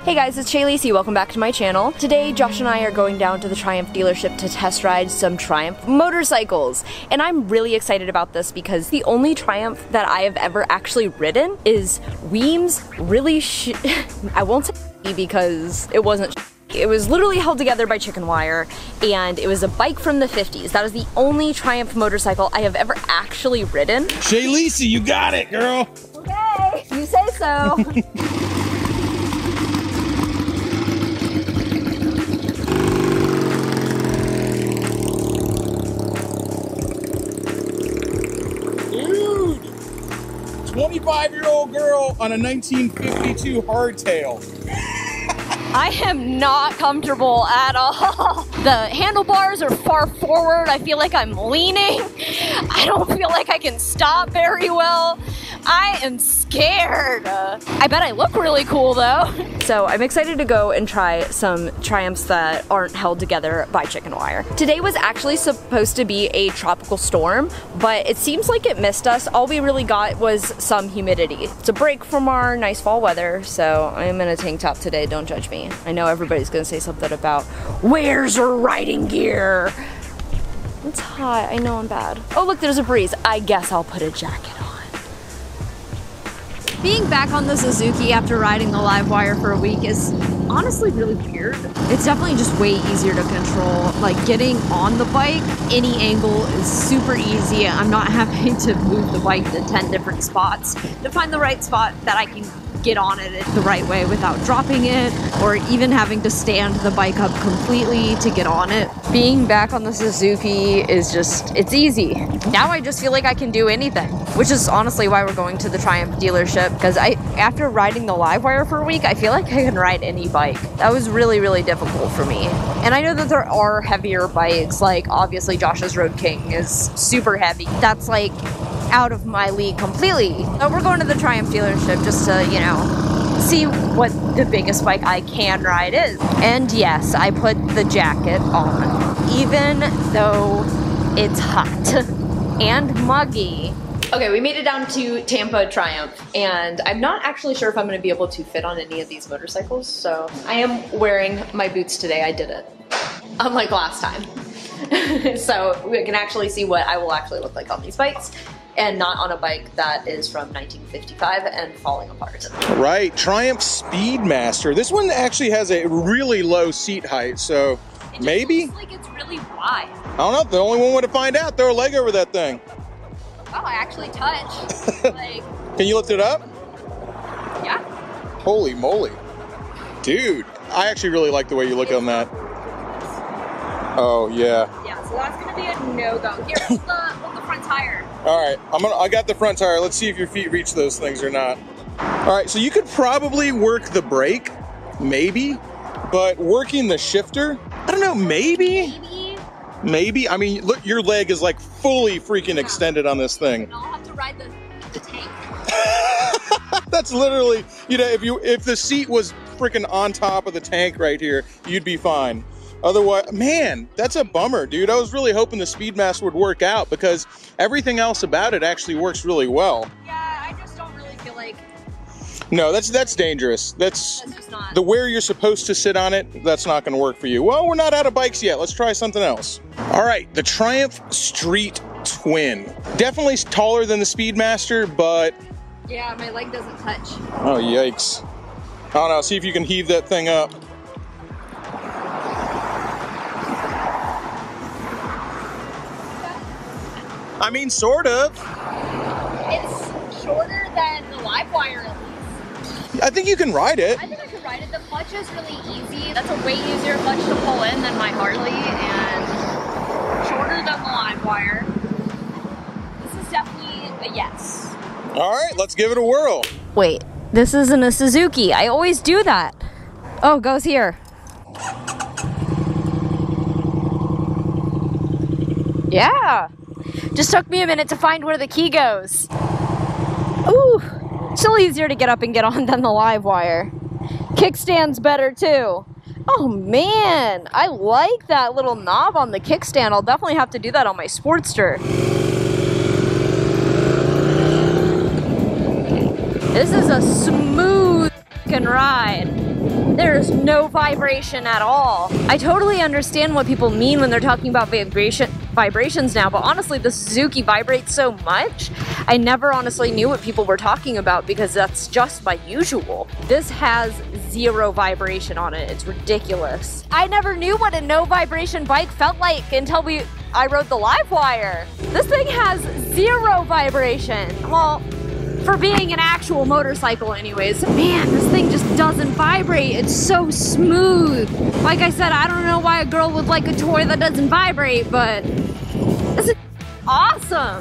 Hey guys, it's Cheyleesi. Welcome back to my channel. Today, Josh and I are going down to the Triumph dealership to test ride some Triumph motorcycles. And I'm really excited about this because the only Triumph that I have ever actually ridden is Weems really I won't say because it wasn't It was literally held together by chicken wire, and it was a bike from the 50s. That is the only Triumph motorcycle I have ever actually ridden. Cheyleesi, you got it, girl. Okay, you say so. Dude, 25-year-old girl on a 1952 hardtail. I am not comfortable at all. The handlebars are far forward. I feel like I'm leaning. I don't feel like I can stop very well. I am scared. I bet I look really cool though. So I'm excited to go and try some Triumphs that aren't held together by chicken wire. Today was actually supposed to be a tropical storm, but it seems like it missed us. All we really got was some humidity. It's a break from our nice fall weather, so I'm in a tank top today, don't judge me. I know everybody's gonna say something about, where's your riding gear? It's hot, I know I'm bad. Oh look, there's a breeze. I guess I'll put a jacket on. Being back on the Suzuki after riding the live wire for a week is honestly really weird. It's definitely just way easier to control. Like getting on the bike, any angle is super easy. I'm not having to move the bike to 10 different spots to find the right spot that I can get on it the right way without dropping it, or even having to stand the bike up completely to get on it. Being back on the Suzuki is just, it's easy. Now I just feel like I can do anything, which is honestly why we're going to the Triumph dealership, because after riding the live wire for a week, I feel like I can ride any bike. That was really, really difficult for me. And I know that there are heavier bikes, like obviously Josh's Road King is super heavy. That's like out of my league completely. So we're going to the Triumph dealership just to, you know, see what the biggest bike I can ride is. And yes, I put the jacket on, even though it's hot and muggy. Okay, we made it down to Tampa Triumph, and I'm not actually sure if I'm gonna be able to fit on any of these motorcycles, so I am wearing my boots today. I did it, unlike last time. So we can actually see what I will actually look like on these bikes, and not on a bike that is from 1955 and falling apart. Right, Triumph Speedmaster. This one actually has a really low seat height, so it maybe? Looks like it's really wide. I don't know, the only one way to find out. Throw a leg over that thing. Oh, I actually touched. Like, can you lift it up? Yeah. Holy moly. Dude, I actually really like the way you look on that. Oh, yeah. Yeah, so that's gonna be a no-go. Here, hold the front tire. All right, I got the front tire. Let's see if your feet reach those things or not. All right, so you could probably work the brake, maybe, but working the shifter, I don't know, maybe. Maybe. I mean, look, your leg is like fully freaking extended on this thing. And I'll have to ride the tank. That's literally, you know, if the seat was freaking on top of the tank right here, you'd be fine. Otherwise, man, that's a bummer, dude. I was really hoping the Speedmaster would work out because everything else about it actually works really well. Yeah, I just don't really feel like... No, that's dangerous. That's just not... The where you're supposed to sit on it, that's not going to work for you. Well, we're not out of bikes yet. Let's try something else. All right, the Triumph Street Twin. Definitely taller than the Speedmaster, but... Yeah, my leg doesn't touch. Oh, yikes. I don't know. See if you can heave that thing up. I mean, sort of. It's shorter than the live wire at least. I think you can ride it. I think I could ride it. The clutch is really easy. That's a way easier clutch to pull in than my Harley, and shorter than the live wire. This is definitely a yes. All right, let's give it a whirl. Wait, this isn't a Suzuki. I always do that. Oh, goes here. Yeah. Just took me a minute to find where the key goes. Ooh, still easier to get up and get on than the live wire. Kickstand's better too. Oh man, I like that little knob on the kickstand. I'll definitely have to do that on my Sportster. This is a smooth ride. There is no vibration at all. I totally understand what people mean when they're talking about vibrations now, but honestly, the Suzuki vibrates so much, I never honestly knew what people were talking about because that's just my usual. This has zero vibration on it. It's ridiculous. I never knew what a no vibration bike felt like until I rode the Livewire. This thing has zero vibration. Well, for being an actual motorcycle anyways. Man, this thing just doesn't vibrate. It's so smooth. Like I said, I don't know why a girl would like a toy that doesn't vibrate, but this is awesome.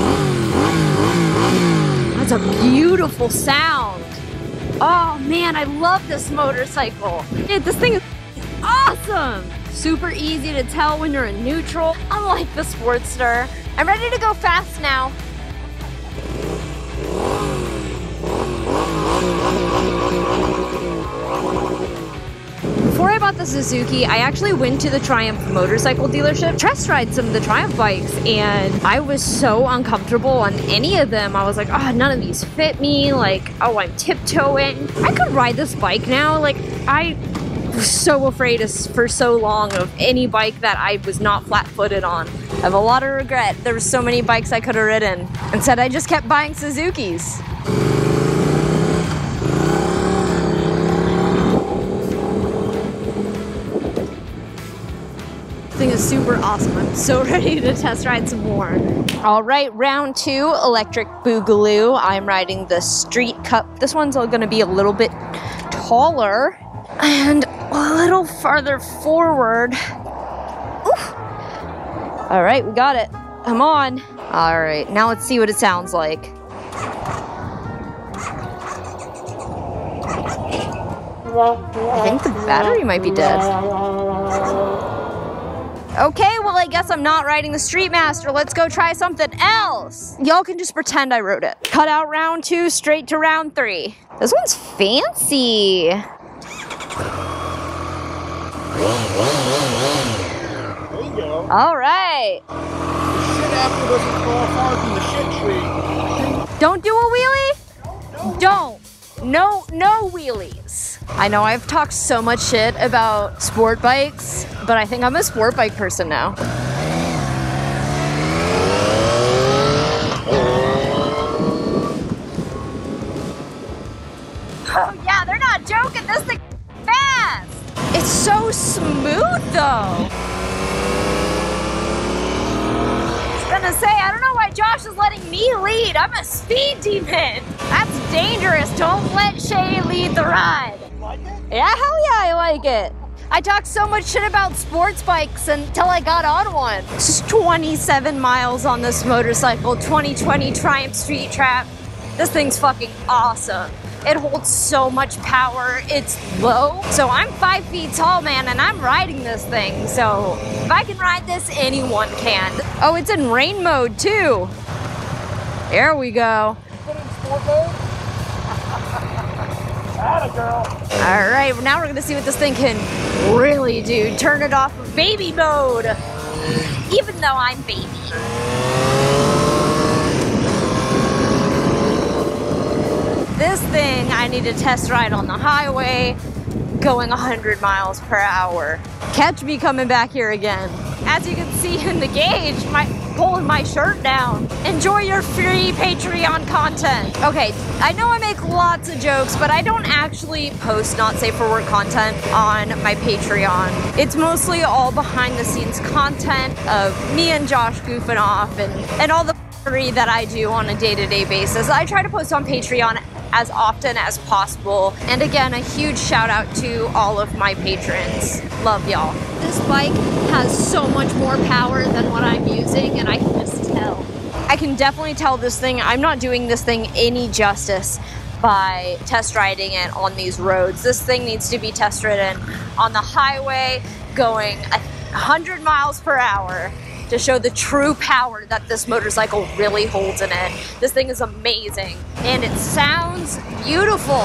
That's a beautiful sound. Oh man, I love this motorcycle. This thing is awesome. Super easy to tell when you're in neutral, unlike the Sportster. I'm ready to go fast now. Before I bought the Suzuki, I actually went to the Triumph motorcycle dealership, test ride some of the Triumph bikes, and I was so uncomfortable on any of them. I was like, oh, none of these fit me. Like, oh, I'm tiptoeing. I could ride this bike now. Like, I was so afraid for so long of any bike that I was not flat-footed on. I have a lot of regret. There were so many bikes I could have ridden. Instead, I just kept buying Suzukis. This thing is super awesome. I'm so ready to test ride some more. All right, round 2, electric boogaloo. I'm riding the Street Cup. This one's gonna be a little bit taller and a little farther forward. Oof. All right, we got it. Come on. All right, now let's see what it sounds like. I think the battery might be dead. Okay, well, I guess I'm not riding the Streetmaster. Let's go try something else. Y'all can just pretend I rode it. Cut out round 2, straight to round 3. This one's fancy. There you go. All right. The shit after doesn't fall far from the shit tree. Don't do a wheelie? Don't. No wheelies. I know I've talked so much shit about sport bikes, but I think I'm a sport bike person now. Oh yeah, they're not joking. This thing is fast. It's so smooth though. I was gonna say, I don't know why Josh is letting me lead. I'm a speed demon. That's dangerous. Don't let Shay lead the ride. You like it? Yeah, hell yeah, I like it. I talked so much shit about sports bikes until I got on one. Just 27 miles on this motorcycle, 2020 Triumph Street Trap. This thing's fucking awesome. It holds so much power. It's low. So I'm 5 feet tall, man, and I'm riding this thing. So if I can ride this, anyone can. Oh, it's in rain mode too. There we go. Put it in sport mode. Atta girl. All right, now we're gonna see what this thing can really do. Turn it off of baby mode, even though I'm baby. This thing I need to test ride on the highway, going 100 miles per hour. Catch me coming back here again. As you can see in the gauge, pulling my shirt down. Enjoy your free Patreon content. Okay, I know I make lots of jokes, but I don't actually post not safe for work content on my Patreon. It's mostly all behind the scenes content of me and Josh goofing off and all the that I do on a day-to-day basis. I try to post on Patreon as often as possible. And again, a huge shout out to all of my patrons. Love y'all. This bike has so much more power than what I'm using, and I can just tell. I can definitely tell this thing, I'm not doing this thing any justice by test riding it on these roads. This thing needs to be test ridden on the highway going 100 miles per hour to show the true power that this motorcycle really holds in it. This thing is amazing, and it sounds beautiful.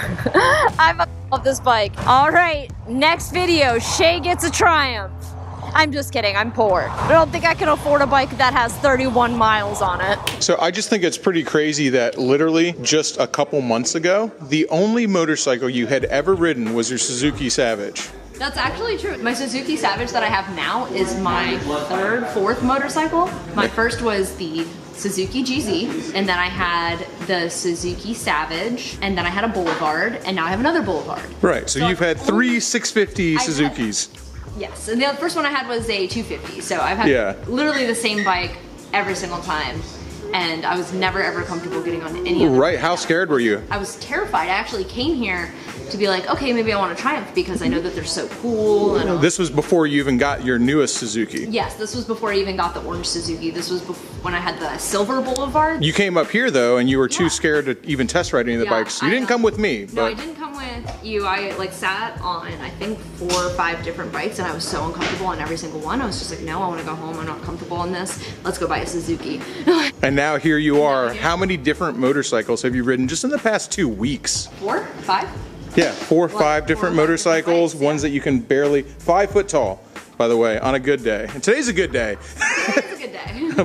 I love this bike. All right, next video, Shay gets a Triumph. I'm just kidding, I'm poor. I don't think I can afford a bike that has 31 miles on it. So I just think it's pretty crazy that literally just a couple months ago, the only motorcycle you had ever ridden was your Suzuki Savage. That's actually true. My Suzuki Savage that I have now is my fourth motorcycle. My first was the Suzuki GZ, and then I had the Suzuki Savage, and then I had a Boulevard, and now I have another Boulevard. Right, so you've had three 650 Suzukis. Yes, and the first one I had was a 250, so I've had literally the same bike every single time. And I was never ever comfortable getting on any other. Right, how scared were you? I was terrified. I actually came here to be like, okay, maybe I want to Triumph because I know that they're so cool. And this was before you even got your newest Suzuki. Yes, this was before I even got the orange Suzuki. This was when I had the silver Boulevard. You came up here though, and you were too scared to even test ride any of the bikes. You didn't come with me. No, I didn't come with you. I like sat on, I think 4 or 5 different bikes, and I was so uncomfortable on every single one. I was just like, no, I want to go home. I'm not comfortable on this. Let's go buy a Suzuki. And now here you are. How many different motorcycles have you ridden just in the past 2 weeks? 4? 5? Yeah, 4 or 5 different motorcycles, ones that you can barely, 5 foot tall, by the way, on a good day. And today's a good day. Today's a good day.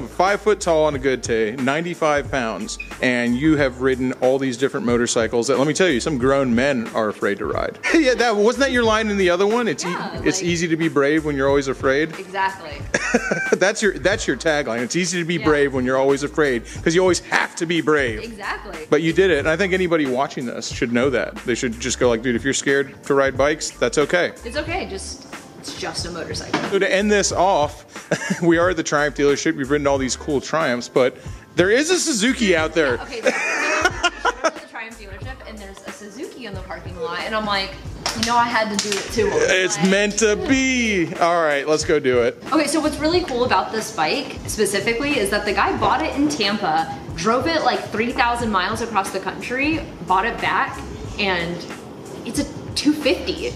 5 foot tall on a good day, 95 pounds, and you have ridden all these different motorcycles that, let me tell you, some grown men are afraid to ride. Yeah, wasn't that your line in the other one? It's it's easy to be brave when you're always afraid. Exactly. That's your tagline. It's easy to be brave when you're always afraid, because you always have to be brave. Exactly. But you did it, and I think anybody watching this should know that. They should just go like, dude, if you're scared to ride bikes, that's okay. It's okay, it's just a motorcycle. So to end this off, we are at the Triumph dealership. We've ridden all these cool Triumphs, but there is a Suzuki out there. Yeah, okay, so we're at the Triumph dealership, and there's a Suzuki in the parking lot, and I'm like, you know, I had to do it too. It's meant to be. All right, let's go do it. Okay, so what's really cool about this bike specifically is that the guy bought it in Tampa, drove it like 3,000 miles across the country, bought it back, and it's a 250.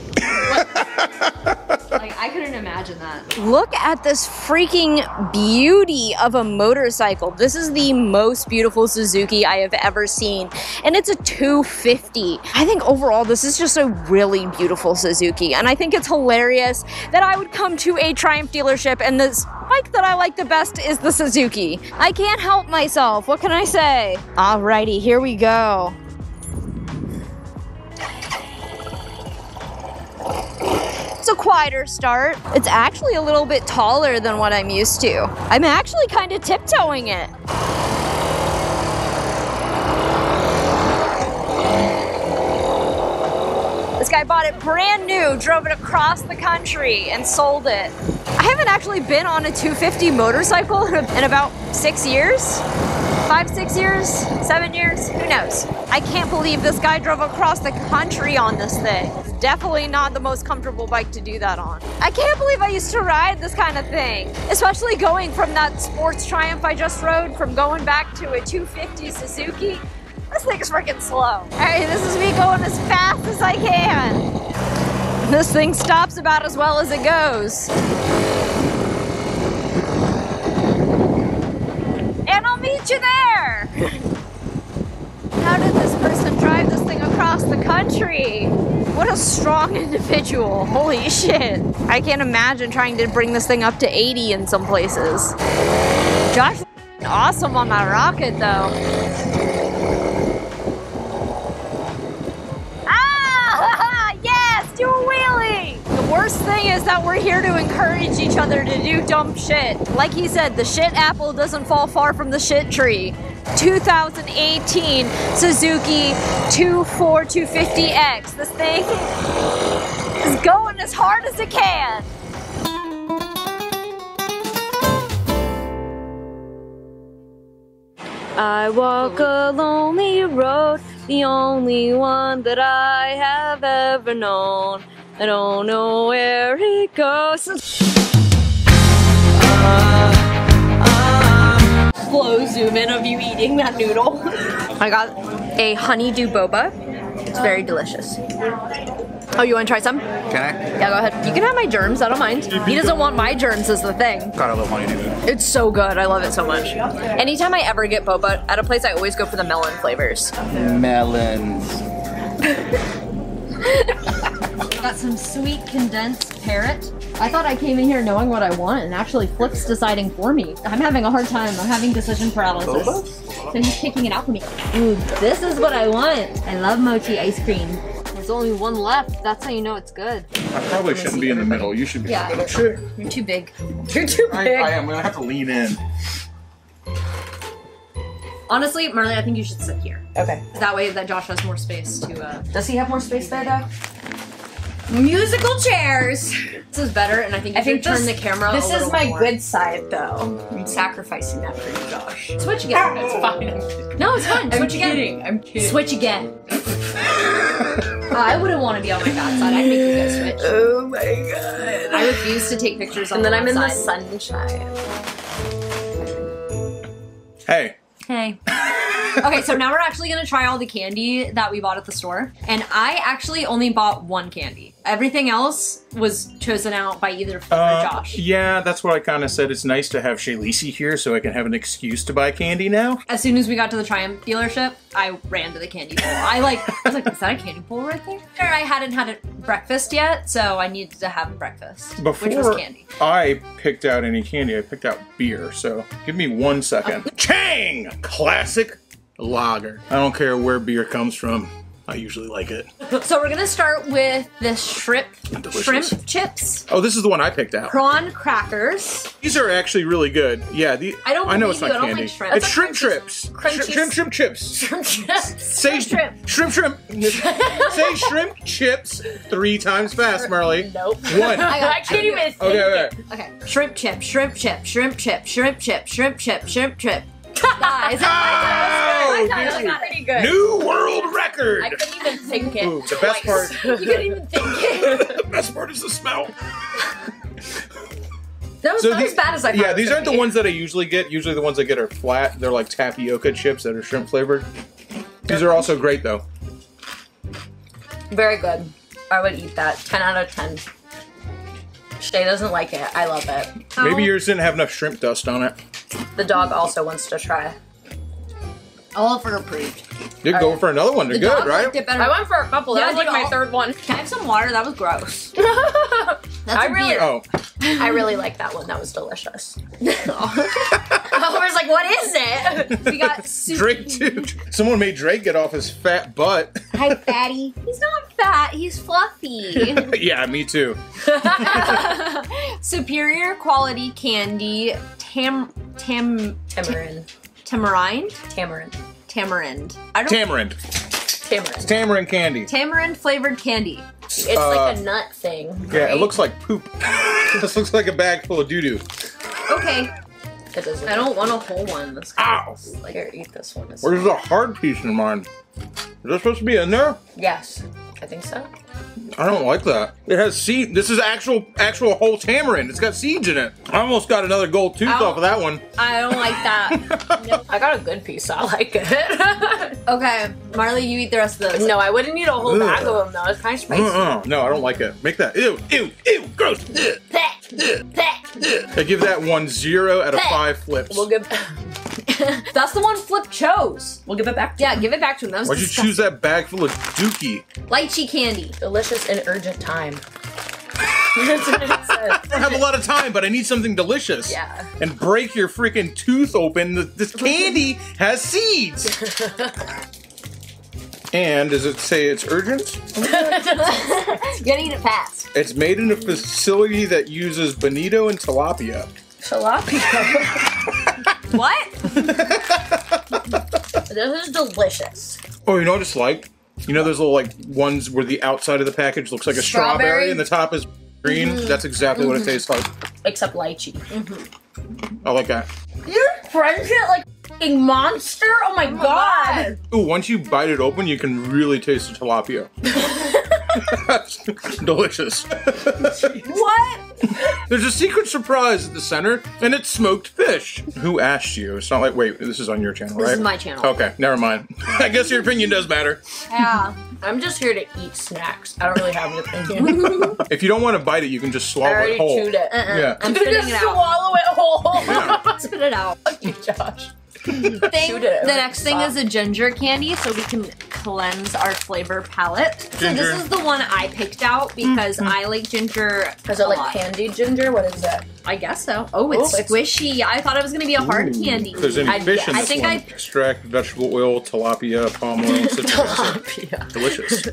Like, I couldn't imagine that. Look at this freaking beauty of a motorcycle. This is the most beautiful Suzuki I have ever seen, and it's a 250. I think overall this is just a really beautiful Suzuki, and I think it's hilarious that I would come to a Triumph dealership and this bike that I like the best is the Suzuki. I can't help myself. What can I say? Alrighty, here we go. It's a quieter start. It's actually a little bit taller than what I'm used to. I'm actually kind of tiptoeing it. This guy bought it brand new, drove it across the country, and sold it. I haven't actually been on a 250 motorcycle in about 6 years. 5, 6 years, 7 years, who knows? I can't believe this guy drove across the country on this thing. It's definitely not the most comfortable bike to do that on. I can't believe I used to ride this kind of thing, especially going from that sports Triumph I just rode, from going back to a 250 Suzuki. This thing's freaking slow. All right, this is me going as fast as I can. This thing stops about as well as it goes. And I'll meet you there. How did this person drive this thing across the country? What a strong individual. Holy shit. I can't imagine trying to bring this thing up to 80 in some places. Josh is awesome on that rocket though. Ah! Yes! Do a wheelie! The worst thing is that we're here to encourage each other to do dumb shit. Like he said, the shit apple doesn't fall far from the shit tree. 2018 Suzuki 250X. This thing is going as hard as it can. I walk a lonely road, the only one that I have ever known. I don't know where it goes. Slow zoom in of you eating that noodle. I got a honeydew boba. It's very delicious. Oh, you want to try some? Can I? Yeah, go ahead. You can have my germs, I don't mind. He doesn't want my germs is the thing. God, I love honeydew. It's so good, I love it so much. Anytime I ever get boba at a place, I always go for the melon flavors. Melons. Got some sweet condensed parrot. I thought I came in here knowing what I want, and actually Flip's deciding for me. I'm having a hard time. I'm having decision paralysis. So he's picking it out for me. Ooh, this is what I want. I love mochi ice cream. There's only one left. That's how you know it's good. I probably shouldn't be in the middle. You should be in the middle. Sure. You're too big. You're too big. I am. I'm gonna have to lean in. Honestly, Marley, I think you should sit here. Okay. That way that Josh has more space to, Does he have more space there, though? Musical chairs! This is better, and I think you should turn the camera a This little is my more. good side, though. I'm sacrificing that for you, Josh. Switch again. It's fine. No, it's fine. I'm Switch again. kidding. I'm kidding. Switch again. I wouldn't want to be on my bad side. I'd make you guys switch. Oh my god. I refuse to take pictures on And then the I'm in the side. sunshine. Hey. Hey. Okay, so now we're actually gonna try all the candy that we bought at the store. And I actually only bought one candy. Everything else was chosen out by either Flip or Josh. Yeah, that's what I kind of said. It's nice to have Cheyleesi here so I can have an excuse to buy candy now. As soon as we got to the Triumph dealership, I ran to the candy bowl. I was like, is that a candy bowl right there? I hadn't had breakfast yet, so I needed to have breakfast, which was Before candy. I picked out any candy, I picked out beer, so give me 1 second. Chang! Classic lager. I don't care where beer comes from. I usually like it. So we're gonna start with the shrimp chips, Oh, this is the one I picked out. prawn crackers. These are actually really good. Yeah, I don't I know believe it's you, not I don't candy. like shrimp. It's That's shrimp like trips. crunchies. Shrimp chips. Shrimp chips. Say shrimp. Shrimp. Say shrimp chips 3 times fast, Marley. Nope. 1. I can't even think Okay. Okay. Shrimp chip, shrimp chip, shrimp chip, shrimp chip, shrimp chip, shrimp chip. Guys, Oh, That was dude. pretty good. New world record. I couldn't even think it. Ooh, the best part. You couldn't even think it. The best part is the smell. that was not as bad as I thought. Yeah, it was these gonna aren't the be. ones that I usually get. Usually the ones I get are flat. They're like tapioca chips that are shrimp flavored. These are also great though. Very good. I would eat that. 10 out of 10. Shay doesn't like it. I love it. Maybe yours didn't have enough shrimp dust on it. The dog also wants to try. All for approved. You'd go for another one. They're The good, dog right? liked it better. I went for a couple. That Yeah, was like dude, my third one. Can I have some water? That was gross. I really, Oh, I really like that one. That was delicious. I was like, what is it? We got soup. Drake too. Someone made Drake get off his fat butt. Hi, fatty. He's not fat. He's fluffy. Yeah, me too. Superior quality candy. Tamarind. Tamarind. I don't. Tamarind. Tamarind candy. Tamarind flavored candy. It's like a nut thing. Yeah, right? it looks like poop. This looks like a bag full of doo-doo. Okay. It doesn't. I don't want a whole one. This Ow! Like, here, eat this one. Where's the hard piece in mine? Is that supposed to be in there? Yes, I think so. I don't like that. It has seed. This is actual whole tamarind. It's got seeds in it. I almost got another gold tooth Ow. off of that one. I don't like that. Nope. I got a good piece. I like it. Okay, Marley, you eat the rest of those. No, I wouldn't eat a whole bag of them though. It's kind of spicy. No, I don't like it. Make that. Ew, gross. I give that one 0 out of 5 flips. We'll give. That's the one Flip chose. We'll give it back. Yeah, give it back to him. That was Why'd you disgusting. choose that bag full of dookie? Lychee candy. Delicious in urgent time. That's what it says. I don't have a lot of time, but I need something delicious. Yeah. And break your freaking tooth open. This candy has seeds. And does it say it's urgent? You gotta eat it fast. It's made in a facility that uses bonito and tilapia. Tilapia. What? This is delicious. Oh, you know what it's like? You know those little like ones where the outside of the package looks like a strawberry, Strawberry? and the top is green? That's exactly what it tastes like. Except lychee. I like that. You're French it like a monster? Oh my god. Ooh, once you bite it open, you can really taste the tilapia. Delicious. What? There's a secret surprise at the center, and it's smoked fish. Who asked you? It's not like, wait, this is on your channel, right? This is my channel. Okay, never mind. I guess your opinion does matter. Yeah. I'm just here to eat snacks. I don't really have an opinion. If you don't want to bite it, you can just I swallow already it whole. chewed it. Yeah. I'm You spitting just it out. swallow it whole. Yeah. Spit it out. Fuck you, Josh. Thing, Chewed it. the next thing is a ginger candy, so we can cleanse our flavor palette. Ginger. So this is the one I picked out because I like ginger. Is it like candied ginger? What is that? I guess so. Oh, it's squishy. I thought it was gonna be a hard candy. If there's any fish in I this think one, extract vegetable oil, tilapia, palm oil, citrus. Delicious.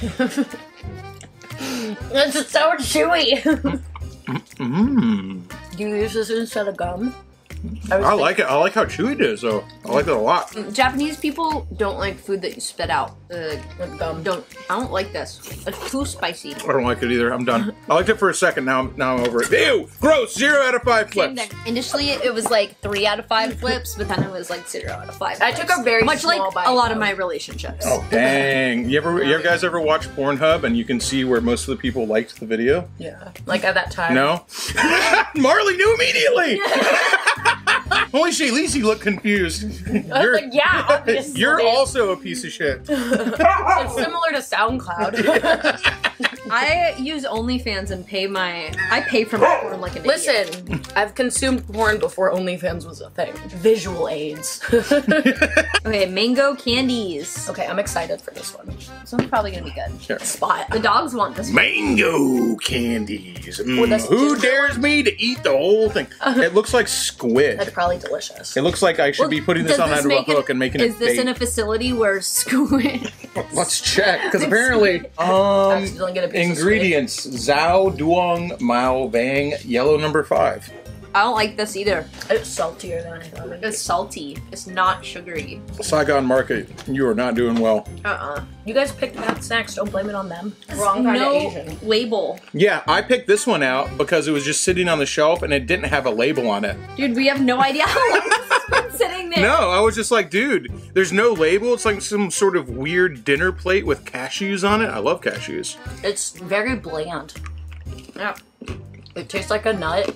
It's so chewy. Mmm. Do you use this instead of gum? I like it. I like how chewy it is, though. I like it a lot. Japanese people don't like food that you spit out. With gum. I don't like this. It's too spicy. I don't like it either. I'm done. I liked it for a second. Now I'm over it. Ew! Gross! 0 out of 5 flips. Initially, it was like 3 out of 5 flips, but then it was like 0 out of 5. I took a very much small like bite, a lot of though. my relationships. Oh dang! You guys ever watch Pornhub and you can see where most of the people liked the video? Yeah. Like at that time. No. Marley knew immediately. Only Cheyleesi looked confused. I was like, yeah, obviously. You're also a piece of shit. It's similar to SoundCloud. I use OnlyFans and I pay for my porn like an idiot. Listen, I've consumed porn before OnlyFans was a thing. Visual aids. Okay, mango candies. Okay, I'm excited for this one. This one's probably gonna be good. Here. Spot. The dogs want this one. Mango candies. that's Who ginger dares me to eat the whole thing? It looks like squid. That's probably delicious. It looks like I should be putting this Does on out of a hook and making it Is this bait. in a facility where squid? Let's check, because apparently, Accidentally get a piece of ingredients: Zhao Duong Mao Vang Yellow No. 5. I don't like this either. It's saltier than I thought. It's salty. It's not sugary. Saigon Market, you are not doing well. You guys picked bad snacks. Don't blame it on them. Wrong kind of Asian. Label. Yeah, I picked this one out because it was just sitting on the shelf and it didn't have a label on it. Dude, we have no idea how long this has been sitting there. No, I was just like, dude, there's no label. It's like some sort of weird dinner plate with cashews on it. I love cashews. It's very bland. Yeah. It tastes like a nut.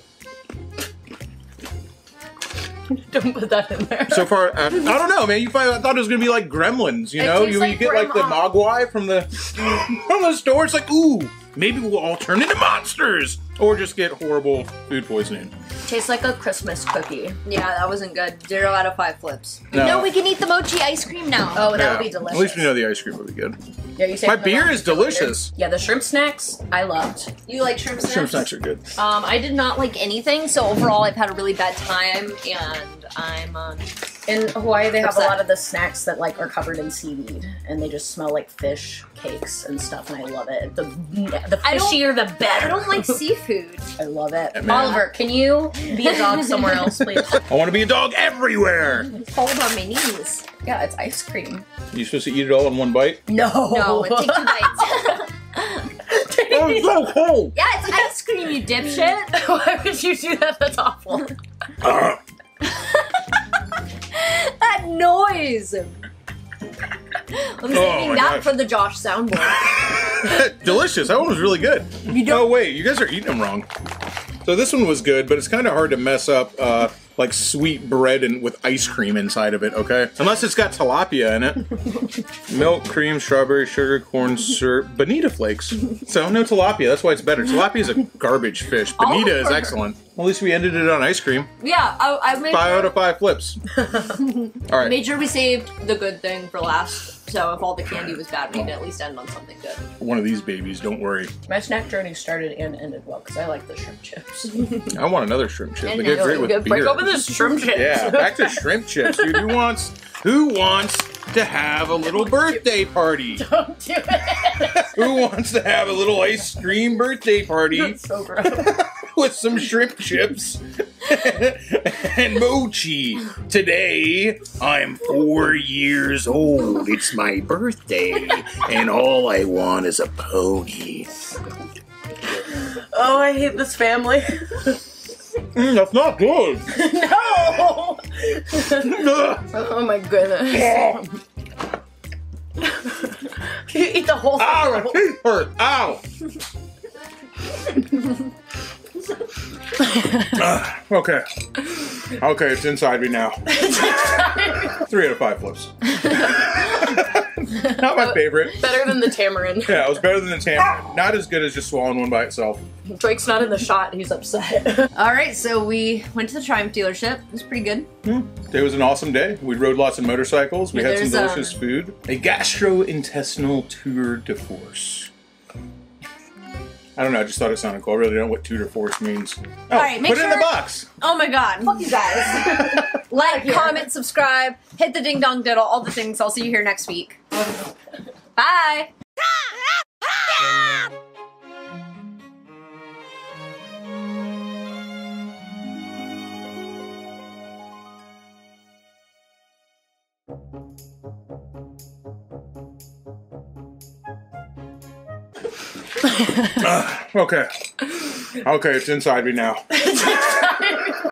Don't put that in there. So far, I don't know, man. I thought it was gonna be like Gremlins, you know? tastes You like get like the Grandma. mogwai from the store. It's like, ooh, maybe we'll all turn into monsters, or just get horrible food poisoning. Tastes like a Christmas cookie. Yeah, that wasn't good. 0 out of 5 flips. No. No, we can eat the mochi ice cream now. Oh, that Yeah. would be delicious. At least we know the ice cream will be good. Yeah, you My beer is delicious. Yeah, the shrimp snacks I loved. You like shrimp snacks? Shrimp snacks are good. I did not like anything, so overall I've had a really bad time, and I'm In Hawaii, they have Upset. a lot of the snacks that like are covered in seaweed, and they just smell like fish cakes and stuff, and I love it. The I don't- fishier, the better. I don't like seafood. I love it. man. Oliver, can you be a dog somewhere else, please? I want to be a dog everywhere. It's cold on my knees. Yeah, it's ice cream. You supposed to eat it all in one bite? No. No, take 2 bites. Oh, it's so cold. Yeah, it's ice cream, you dipshit. Why would you do that? That's awful. That noise. I'm saving my that gosh. for the Josh soundboard. Delicious. That one was really good. Oh, wait. You guys are eating them wrong. So this one was good, but it's kind of hard to mess up like sweet bread and with ice cream inside of it, okay? Unless it's got tilapia in it. Milk, cream, strawberry, sugar, corn syrup, bonita flakes. So no tilapia. That's why it's better. Tilapia is a garbage fish. Bonita is excellent. Well, at least we ended it on ice cream. Yeah, I made 5 out of 5 flips. All right. made sure we saved the good thing for last. So if all the candy was bad, we could at least end on something good. One of these babies, don't worry. My snack journey started and ended well because I like the shrimp chips. I want another shrimp chip. And They get now great we with Good. beer. Break open the shrimp chips. Yeah, back to shrimp chips, dude. Who wants to have a little birthday party? Don't do it. Who wants to have a little ice cream birthday party It's so gross. with some shrimp chips and mochi? Today, I'm 4 years old. It's my birthday, and all I want is a pony. Oh, I hate this family. That's not good. No. Ugh. Oh my goodness. You eat the whole Ow, my thing. teeth hurt. Ow. Okay. Okay, it's inside me now. 3 out of 5 flips. Not my favorite. Better than the tamarind. Yeah, it was better than the tamarind. Not as good as just swallowing one by itself. Drake's not in the shot. He's upset. All right, so we went to the Triumph dealership. It was pretty good. It was an awesome day. We rode lots of motorcycles. We Yeah, had some there's, delicious food. A gastrointestinal tour de force. I don't know, I just thought it sounded cool. I really don't know what tour de force means. Oh, right, make put it in the sure- box. Oh my god. Fuck you guys. Like, Yeah. comment, subscribe, hit the ding dong diddle, all the things. I'll see you here next week. Bye. Okay. Okay, it's inside me now.